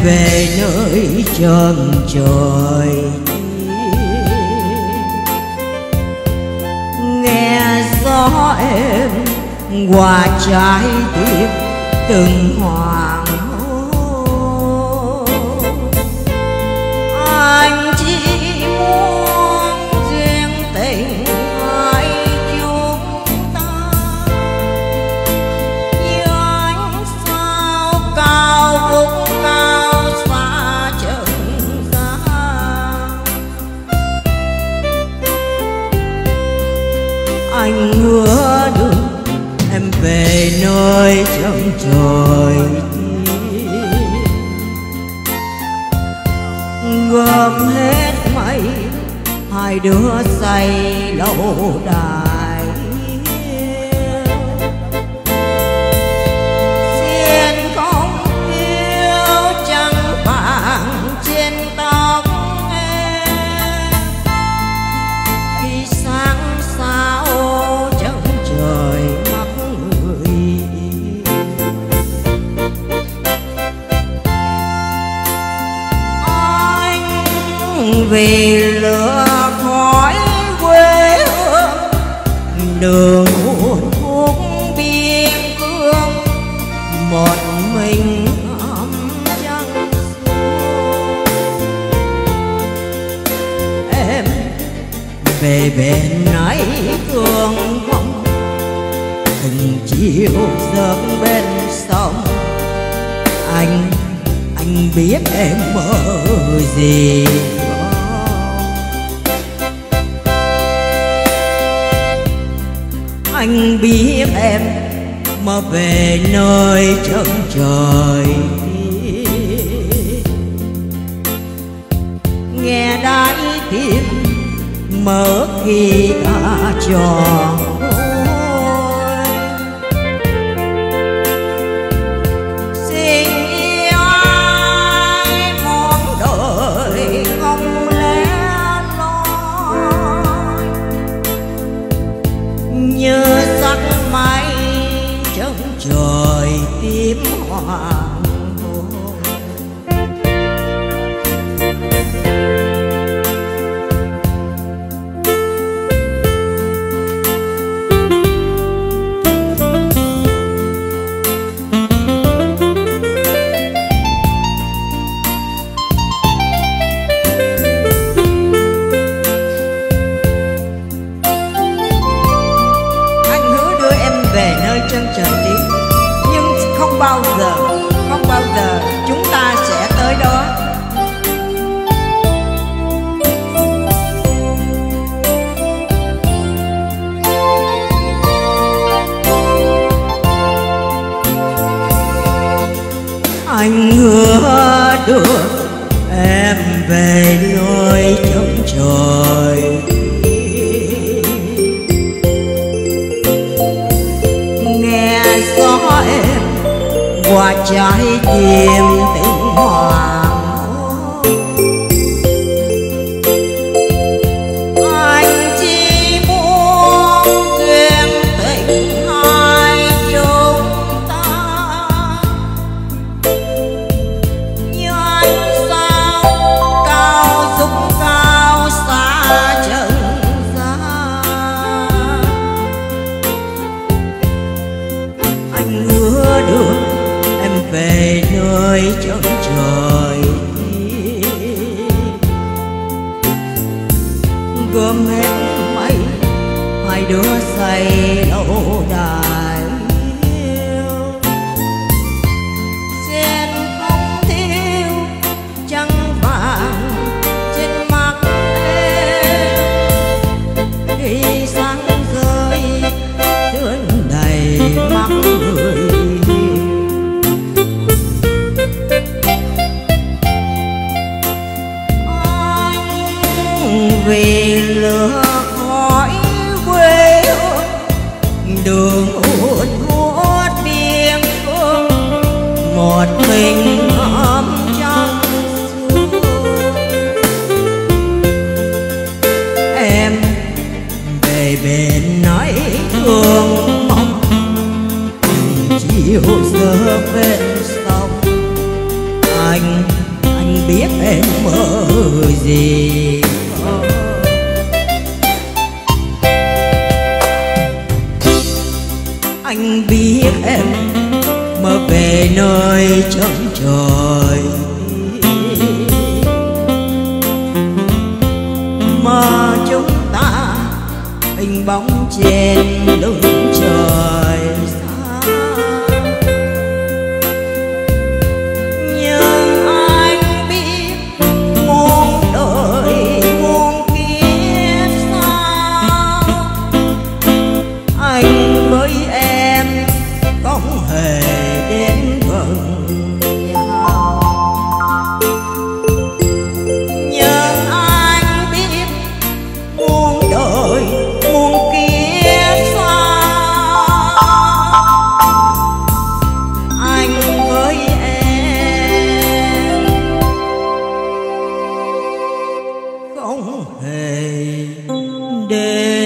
về nơi chân trời, nghe gió êm qua trái tim từng hoàng hôn. Anh chỉ muốn riêng tình hai chúng ta, như ánh sao cao vút cao xa trần gian. Anh hứa được em về nơi chân trời, gom hết mây hai đứa say lâu đài. Xin không yêu trăng vàng trên tóc em, khi sáng sao chân trời mắt người. Anh vì lửa khói quê hương, đường buồn khúc biên cương, một mình ấm trăng xuống. Em về bên ấy thương mong từng chiều giấc bên sông. Anh biết em mơ gì không? Anh biết em mơ về nơi chân trời, nghe đáy tim mở khi ta tròn môi. Xin yêu ai mong đời không lẽ loi, như sắc mây chân trời tím hoàng hôn. Về nơi chân trời tím, nhưng không bao giờ chúng ta sẽ tới đó. Anh hứa được em về nơi chân trời, gió em qua trái tim tình hoàng hôn. Anh chỉ muốn duyên tình hai chúng ta, như ánh sao cao vút cao xa trần gian. Anh hứa được em về nơi chân trời, gom hết mây hai đứa say lâu đài. Xin không thiếu trăng vàng trên mặt em, khi sáng rơi thương đầy mắt người. Vì lửa khói quê hương, đường hút hút biên cương, một mình ấm trong xương. Em về bên ấy thương mong chiều giờ bên sông. Anh em mơ gì. Anh biết em mơ về nơi chân trời, mơ chúng ta hình bóng trên lưng trời xa. Nhưng anh biết muôn đời muôn kiếp sao, anh với em không hề đến gần nhau. Nhưng anh biết muôn đời muôn kiếp sao, anh với em không hề đến